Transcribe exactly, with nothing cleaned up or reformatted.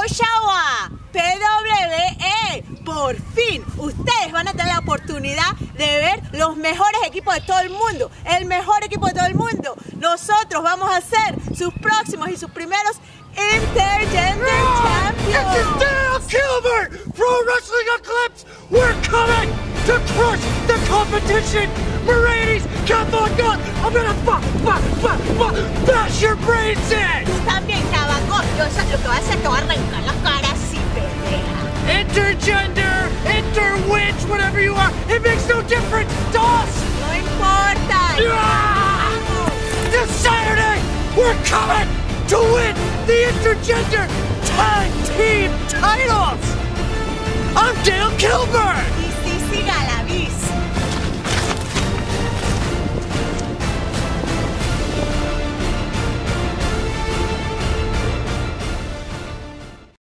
Oshawa, P W E. Por fin, ustedes van a tener la oportunidad de ver los mejores equipos de todo el mundo, el mejor equipo de todo el mundo. Nosotros vamos a ser sus próximos y sus primeros Intergender Champions. Intergender Kilburn! Pro Wrestling Eclipse! We're coming to crush the competition! Mercedes, come on, God! I'm gonna fuck, fuck, fuck, fuck, bash your brains in! Tú también, Tabaco. Yo sé lo que vas a hacer, te voy a arrancar la cara si pelea. Intergender, interwitch, whatever you are, it makes no difference to us! No importa. Yeah! This Saturday, we're coming to win the Intergender Tag Team titles! I'm Dale Kilburn!